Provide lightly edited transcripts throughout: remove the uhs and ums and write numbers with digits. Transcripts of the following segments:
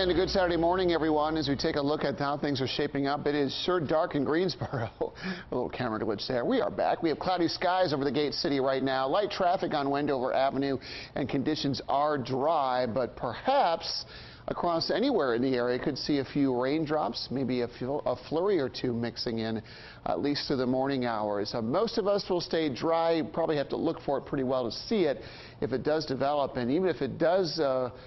and a good Saturday morning, everyone. As we take a look at how things are shaping up, it is sure dark in Greensboro. A little camera glitch there. We are back. We have cloudy skies over the Gate City right now. Light traffic on Wendover Avenue, and conditions are dry, but perhaps across anywhere in the area could see a few raindrops, maybe a flurry or two mixing in, at least through the morning hours. Most of us will stay dry. You probably have to look for it pretty well to see it if it does develop, and even if it does,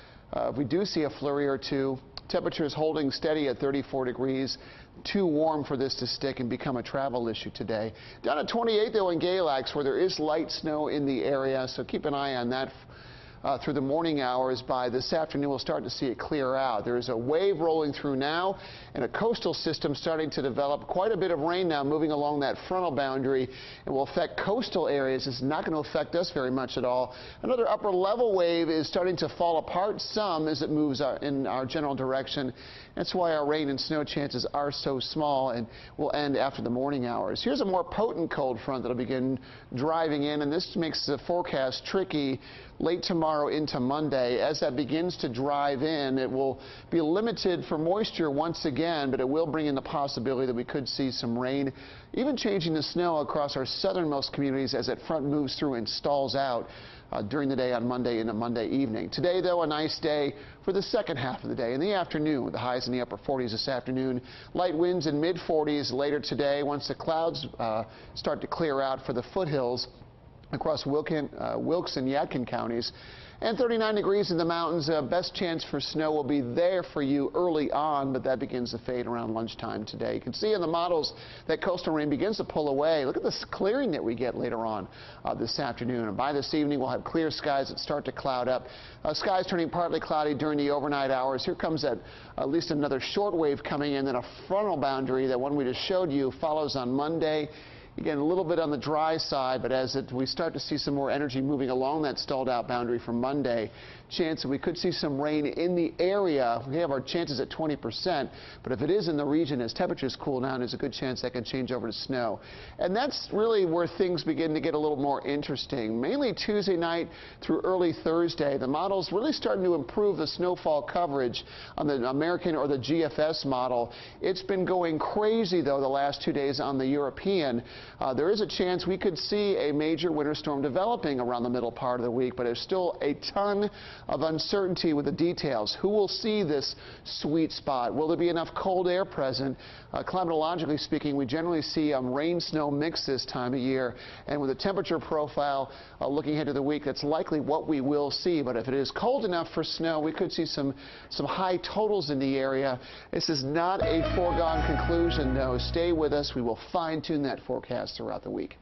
if we do see a flurry or two, temperatures holding steady at 34 degrees. Too warm for this to stick and become a travel issue today. Down at 28, though, in Galax, where there is light snow in the area, so keep an eye on that. Through the morning hours. By this afternoon, we'll start to see it clear out. There is a wave rolling through now and a coastal system starting to develop. Quite a bit of rain now moving along that frontal boundary. It will affect coastal areas. It's not going to affect us very much at all. Another upper level wave is starting to fall apart some as it moves in our general direction. That's why our rain and snow chances are so small and will end after the morning hours. Here's a more potent cold front that will begin driving in, and this makes the forecast tricky late tomorrow into Monday. As that begins to drive in, it will be limited for moisture once again, but it will bring in the possibility that we could see some rain, even changing the snow across our southernmost communities as that front moves through and stalls out during the day on Monday into Monday evening. Today, though, a nice day for the second half of the day. In the afternoon, with the highs in the upper 40s this afternoon, light winds in mid 40s later today once the clouds start to clear out for the foothills across Wilkes and Yadkin counties. And 39 degrees in the mountains. Best chance for snow will be there for you early on, but that begins to fade around lunchtime today. You can see in the models that coastal rain begins to pull away. Look at this clearing that we get later on this afternoon. And by this evening, we'll have clear skies that start to cloud up. Skies turning partly cloudy during the overnight hours. Here comes at least another short wave coming in, then a frontal boundary. That one we just showed you follows on Monday. Again, a little bit on the dry side, but as we start to see some more energy moving along that stalled out boundary from Monday, chance that we could see some rain in the area. We have our chances at 20%, but if it is in the region, as temperatures cool down, there's a good chance that can change over to snow. And that's really where things begin to get a little more interesting. Mainly Tuesday night through early Thursday, the model's really starting to improve the snowfall coverage on the American or the GFS model. It's been going crazy, though, the last 2 days on the European. There is a chance we could see a major winter storm developing around the middle part of the week, but there's still a ton of uncertainty with the details. Who will see this sweet spot? Will there be enough cold air present? Climatologically speaking, we generally see rain-snow mix this time of year, and with a temperature profile looking ahead to the week, that's likely what we will see. But if it is cold enough for snow, we could see some high totals in the area. This is not a foregone conclusion, though. Stay with us. We will fine-tune that forecast throughout the week.